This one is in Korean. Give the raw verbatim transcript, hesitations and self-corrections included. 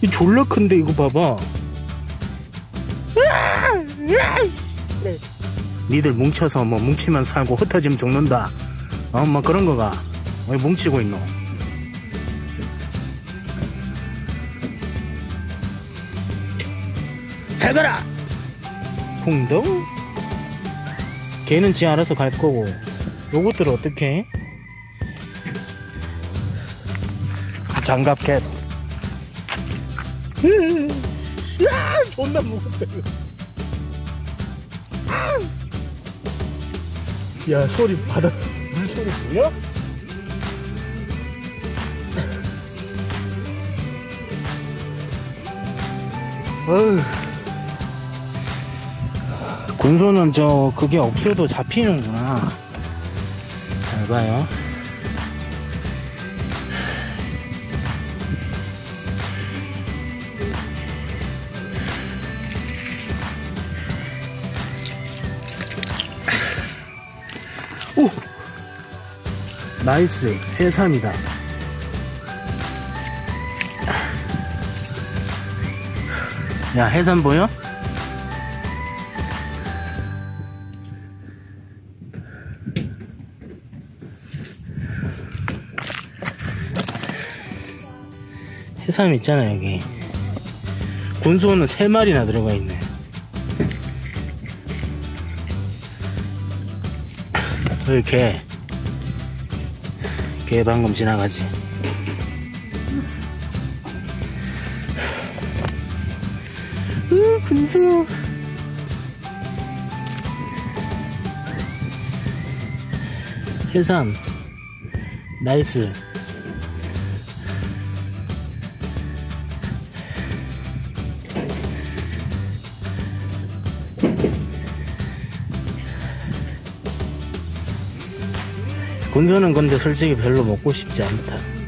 이 졸라 큰데 이거 봐봐. 니들 뭉쳐서 뭐 뭉치면 살고 흩어지면 죽는다. 어, 뭐 그런 거가 왜 뭉치고 있노? 잘 가라! 풍덩? 걔는 지 알아서 갈 거고 요것들은 어떻게 해? 장갑캣. 야, 존나 무겁다 이거. 야, 소리 바다 물소리 뭐야? 어휴. 군소는 저 그게 없어도 잡히는구나. 잘 봐요. 오! 나이스, 해삼이다. 야, 해삼 보여? 해삼 있잖아 여기. 군소는 세 마리나 들어가 있네. 여기 개. 개 방금 지나가지. 으, 군소. 해삼. 나이스. 군소는 근데 솔직히 별로 먹고 싶지 않다.